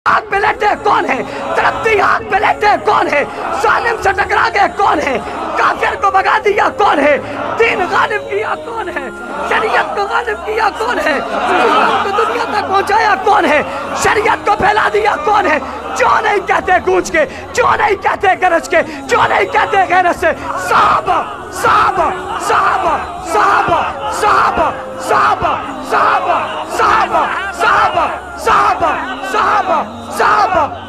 आग पे लेटे कौन है? तड़पती आग पे लेटे कौन है? जालिम से टकरा के कौन है? काफिर को भगा दिया कौन है? दीन गालिब किया कौन है? शरीयत को गालिब किया कौन है? को दुनिया तक पहुंचाया कौन है? शरीयत को फैला दिया कौन है? जो नहीं कहते गूंज के, जो नहीं कहते गरज के, जो नहीं कहते गैरत से, साहब साहब साहब साहब साहब साहब साहब साहब साहब साहब साहब साहब